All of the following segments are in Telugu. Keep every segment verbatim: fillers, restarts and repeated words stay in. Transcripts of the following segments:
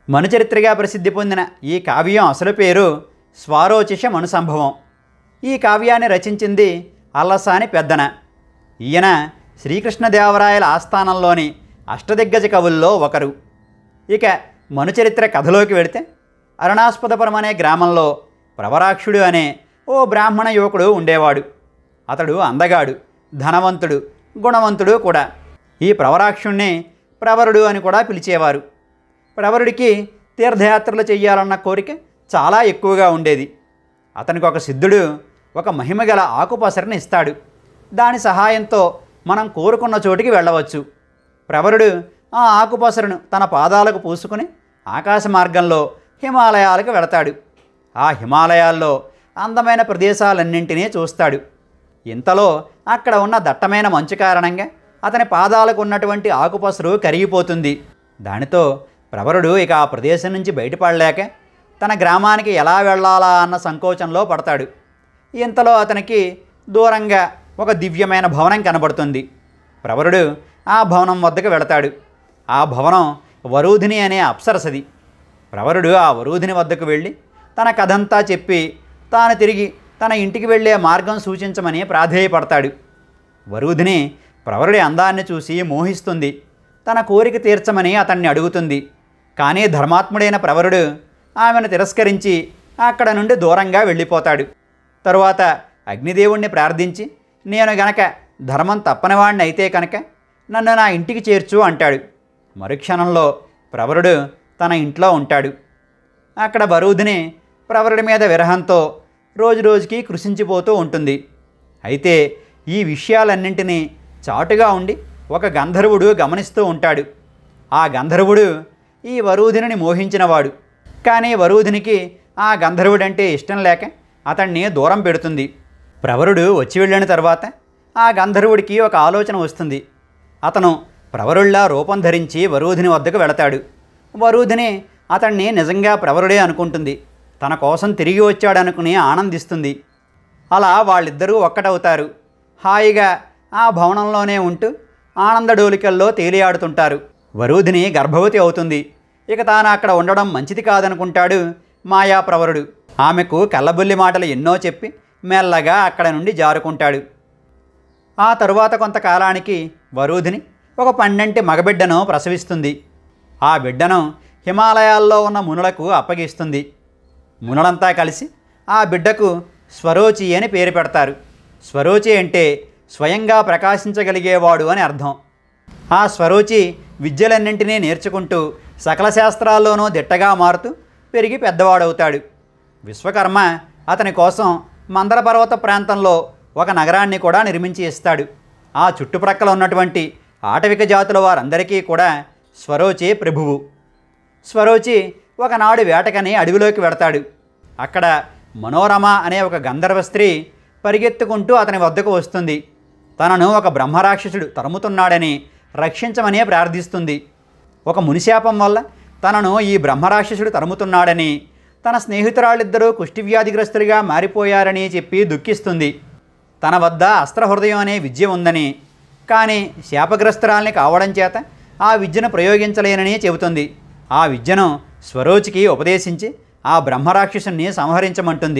మనుచరిత్రగా ప్రసిద్ధి పొందిన ఈ కావ్యం అసలు పేరు స్వారోచిష మనుసంభవం. ఈ కావ్యాన్ని రచించింది అల్లసాని పెద్దన. ఈయన శ్రీకృష్ణదేవరాయల ఆస్థానంలోని అష్టదిగ్గజ కవుల్లో ఒకరు. ఇక మనుచరిత్ర కథలోకి వెళితే, అరుణాస్పదపురం అనే గ్రామంలో ప్రవరాక్షుడు అనే ఓ బ్రాహ్మణ యువకుడు ఉండేవాడు. అతడు అందగాడు, ధనవంతుడు, గుణవంతుడు కూడా. ఈ ప్రవరాక్షుణ్ణి ప్రవరుడు అని కూడా పిలిచేవారు. ప్రవరుడికి తీర్థయాత్రలు చెయ్యాలన్న కోరిక చాలా ఎక్కువగా ఉండేది. అతనికి ఒక సిద్ధుడు ఒక మహిమగల ఆకుపసరిని ఇస్తాడు. దాని సహాయంతో మనం కోరుకున్న చోటికి వెళ్ళవచ్చు. ప్రవరుడు ఆ ఆకుపసరును తన పాదాలకు పూసుకుని ఆకాశ మార్గంలో హిమాలయాలకు వెళతాడు. ఆ హిమాలయాల్లో అందమైన ప్రదేశాలన్నింటినీ చూస్తాడు. ఇంతలో అక్కడ ఉన్న దట్టమైన మంచు కారణంగా అతని పాదాలకు ఉన్నటువంటి ఆకుపసరు కరిగిపోతుంది. దానితో ప్రవరుడు ఇక ఆ ప్రదేశం నుంచి బయటపడలేక తన గ్రామానికి ఎలా వెళ్ళాలా అన్న సంకోచంలో పడతాడు. ఇంతలో అతనికి దూరంగా ఒక దివ్యమైన భవనం కనబడుతుంది. ప్రవరుడు ఆ భవనం వద్దకు వెళతాడు. ఆ భవనం వరూధిని అనే అప్సరసది. ప్రవరుడు ఆ వరూధిని వద్దకు వెళ్ళి తన కథంతా చెప్పి తాను తిరిగి తన ఇంటికి వెళ్ళే మార్గం సూచించమని ప్రాధేయపడతాడు. వరూధిని ప్రవరుడి అందాన్ని చూసి మోహిస్తుంది. తన కోరిక తీర్చమని అతన్ని అడుగుతుంది. కానీ ధర్మాత్ముడైన ప్రవరుడు ఆమెను తిరస్కరించి అక్కడ నుండి దూరంగా వెళ్ళిపోతాడు. తరువాత అగ్నిదేవుణ్ణి ప్రార్థించి, నేను గనక ధర్మం తప్పనివాడిని అయితే కనుక నన్ను నా ఇంటికి చేర్చు అంటాడు. మరుక్షణంలో ప్రవరుడు తన ఇంట్లో ఉంటాడు. అక్కడ వరూధిని ప్రవరుడి మీద విరహంతో రోజు రోజుకి కృషించిపోతూ ఉంటుంది. అయితే ఈ విషయాలన్నింటినీ చాటుగా ఉండి ఒక గంధర్వుడు గమనిస్తూ ఉంటాడు. ఆ గంధర్వుడు ఈ వరూధిని మోహించినవాడు. కానీ వరూధినికి ఆ గంధర్వుడంటే ఇష్టం లేక అతన్ని దూరం పెడుతుంది. ప్రవరుడు వచ్చి వెళ్ళిన తర్వాత ఆ గంధర్వుడికి ఒక ఆలోచన వస్తుంది. అతను ప్రవరుల్లా రూపం ధరించి వరూధిని వద్దకు వెళతాడు. వరూధిని అతన్ని నిజంగా ప్రవరుడే అనుకుంటుంది. తన కోసం తిరిగి వచ్చాడనుకుని ఆనందిస్తుంది. అలా వాళ్ళిద్దరూ ఒక్కటవుతారు. హాయిగా ఆ భవనంలోనే ఉంటూ ఆనందడోలికల్లో తేలియాడుతుంటారు. వరూధిని గర్భవతి అవుతుంది. ఇక తాను అక్కడ ఉండడం మంచిది కాదనుకుంటాడు మాయా ప్రవరుడు. ఆమెకు కళ్ళబుల్లి మాటలు ఎన్నో చెప్పి మెల్లగా అక్కడ నుండి జారుకుంటాడు. ఆ తరువాత కొంతకాలానికి వరూధిని ఒక పండంటి మగబిడ్డను ప్రసవిస్తుంది. ఆ బిడ్డను హిమాలయాల్లో ఉన్న మునులకు అప్పగిస్తుంది. మునులంతా కలిసి ఆ బిడ్డకు స్వరోచి అని పేరు పెడతారు. స్వరోచి అంటే స్వయంగా ప్రకాశించగలిగేవాడు అని అర్థం. ఆ స్వరోచి విద్యలన్నింటినీ నేర్చుకుంటూ సకల శాస్త్రాల్లోనూ దిట్టగా మారుతూ పెరిగి పెద్దవాడవుతాడు. విశ్వకర్మ అతని కోసం మందర పర్వత ప్రాంతంలో ఒక నగరాన్ని కూడా నిర్మించి ఇస్తాడు. ఆ చుట్టుప్రక్కల ఉన్నటువంటి ఆటవిక జాతుల వారందరికీ కూడా స్వరోచి ప్రభువు. స్వరోచి ఒకనాడు వేటకని అడవిలోకి వెడతాడు. అక్కడ మనోరమ అనే ఒక గంధర్వ స్త్రీ పరిగెత్తుకుంటూ అతని వద్దకు వస్తుంది. తనను ఒక బ్రహ్మరాక్షసుడు తరుముతున్నాడని రక్షించమని ప్రార్థిస్తుంది. ఒక మునిశాపం వల్ల తనను ఈ బ్రహ్మరాక్షసుడు తరుముతున్నాడని, తన స్నేహితురాళ్ళిద్దరూ కుష్ఠివ్యాధిగ్రస్తులుగా మారిపోయారని చెప్పి దుఃఖిస్తుంది. తన వద్ద అస్త్రహృదయం అనే విద్య ఉందని, కానీ శాపగ్రస్తురాల్ని కావడం చేత ఆ విద్యను ప్రయోగించలేనని చెబుతుంది. ఆ విద్యను స్వరోచికి ఉపదేశించి ఆ బ్రహ్మరాక్షసుని సంహరించమంటుంది.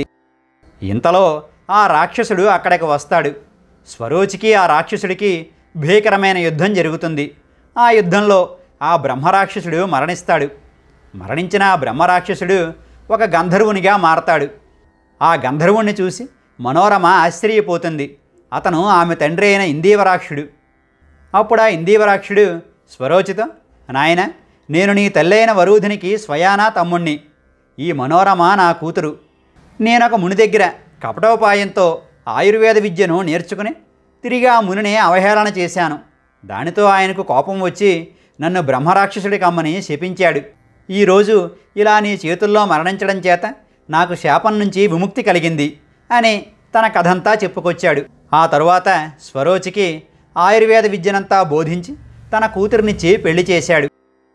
ఇంతలో ఆ రాక్షసుడు అక్కడికి వస్తాడు. స్వరోచికి ఆ రాక్షసుడికి భీకరమైన యుద్ధం జరుగుతుంది. ఆ యుద్ధంలో ఆ బ్రహ్మరాక్షసుడు మరణిస్తాడు. మరణించిన ఆ బ్రహ్మరాక్షసుడు ఒక గంధర్వునిగా మారతాడు. ఆ గంధర్వుణ్ణి చూసి మనోరమ ఆశ్చర్యపోతుంది. అతను ఆమె తండ్రి అయిన ఇందీవరాక్షుడు. అప్పుడు ఆ ఇందీవరాక్షుడు స్వరోచితో, నాయన, నేను నీ తల్లైన వరూధినికి స్వయానా తమ్ముణ్ణి. ఈ మనోరమ నా కూతురు. నేనొక ముని దగ్గర కపటోపాయంతో ఆయుర్వేద విద్యను నేర్చుకుని తిరిగి ఆ మునిని అవహేళన చేశాను. దానితో ఆయనకు కోపం వచ్చి నన్ను బ్రహ్మరాక్షసుడి కమ్మని శపించాడు. ఈరోజు ఇలా నీ చేతుల్లో మరణించడం చేత నాకు శాపం నుంచి విముక్తి కలిగింది అని తన కథంతా చెప్పుకొచ్చాడు. ఆ తరువాత స్వరోచికి ఆయుర్వేద విద్యనంతా బోధించి తన కూతురినిచ్చి పెళ్లి చేశాడు.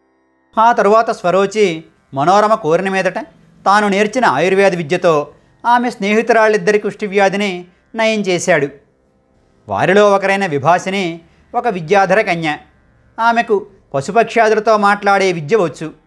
ఆ తరువాత స్వరోచి మనోరమ కోరిన మీదట తాను నేర్చిన ఆయుర్వేద విద్యతో ఆమె స్నేహితురాళ్ళిద్దరి కుష్ఠివ్యాధిని నయం చేశాడు. వారిలో ఒకరైన విభాసిని ఒక విద్యాధర కన్య. ఆమెకు పశుపక్ష్యాదులతో మాట్లాడే విద్య వచ్చు.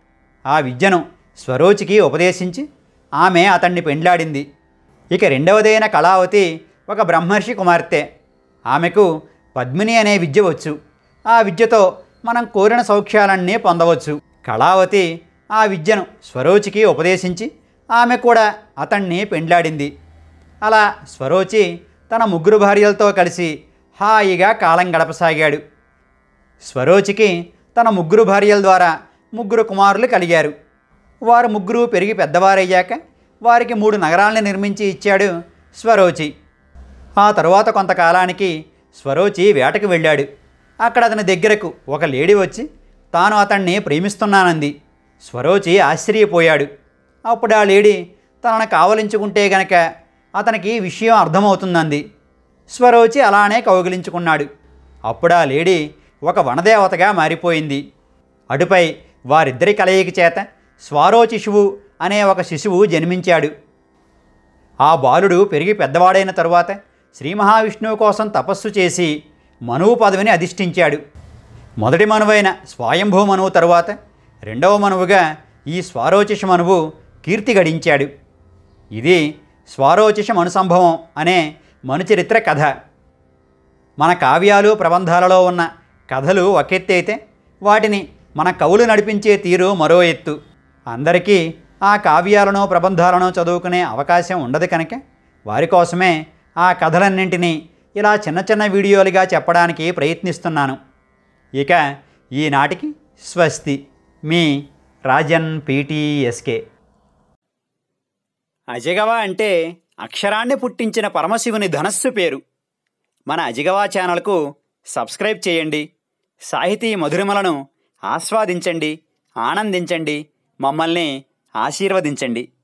ఆ విద్యను స్వరోచికి ఉపదేశించి ఆమె అతన్ని పెండ్లాడింది. ఇక రెండవదైన కళావతి ఒక బ్రహ్మర్షి కుమార్తె. ఆమెకు పద్మిని అనే విద్య వచ్చు. ఆ విద్యతో మనం కోరిన సౌఖ్యాలన్నీ పొందవచ్చు. కళావతి ఆ విద్యను స్వరోచికి ఉపదేశించి ఆమె కూడా అతన్ని పెండ్లాడింది. అలా స్వరోచి తన ముగ్గురు భార్యలతో కలిసి హాయిగా కాలం గడపసాగాడు. స్వరోచికి తన ముగ్గురు భార్యల ద్వారా ముగ్గురు కుమారులు కలిగారు. వారు ముగ్గురు పెరిగి పెద్దవారయ్యాక వారికి మూడు నగరాలను నిర్మించి ఇచ్చాడు స్వరోచి. ఆ తరువాత కొంతకాలానికి స్వరోచి వేటకు వెళ్ళాడు. అక్కడ అతని దగ్గరకు ఒక లేడీ వచ్చి తాను అతన్ని ప్రేమిస్తున్నానంది. స్వరోచి ఆశ్చర్యపోయాడు. అప్పుడు ఆ లేడీ తనను కావలించుకుంటే గనక అతనికి విషయం అర్థమవుతుందంది. స్వరోచి అలానే కౌగిలించుకున్నాడు. అప్పుడు ఆ లేడీ ఒక వనదేవతగా మారిపోయింది. అటుపై వారిద్దరి కలయిక చేత స్వారోచిషువు అనే ఒక శిశువు జన్మించాడు. ఆ బాలుడు పెరిగి పెద్దవాడైన తరువాత శ్రీ మహావిష్ణువు కోసం తపస్సు చేసి మనువు పదవిని అధిష్ఠించాడు. మొదటి మనువైన స్వయంభూ మనువు తరువాత రెండవ మనువుగా ఈ స్వారోచిష మనువు కీర్తి గడించాడు. ఇది స్వారోచిష మనుసంభవం అనే మనుచరిత్ర కథ. మన కావ్యాలు ప్రబంధాలలో ఉన్న కథలు ఒక ఎత్తు అయితే వాటిని మన కవులు నడిపించే తీరు మరో ఎత్తు. అందరికీ ఆ కావ్యాలను ప్రబంధాలను చదువుకునే అవకాశం ఉండదు కనుక వారి కోసమే ఆ కథలన్నింటినీ ఇలా చిన్న చిన్న వీడియోలుగా చెప్పడానికి ప్రయత్నిస్తున్నాను. ఇక ఈనాటికి స్వస్తి. మీ రాజన్ పీటీఎస్కే. అజగవ అంటే అక్షరాన్ని పుట్టించిన పరమశివుని ధనస్సు పేరు. మన అజగవ ఛానల్కు సబ్స్క్రైబ్ చేయండి. సాహితీ మధురిమలను ఆస్వాదించండి, ఆనందించండి, మమ్మల్ని ఆశీర్వదించండి.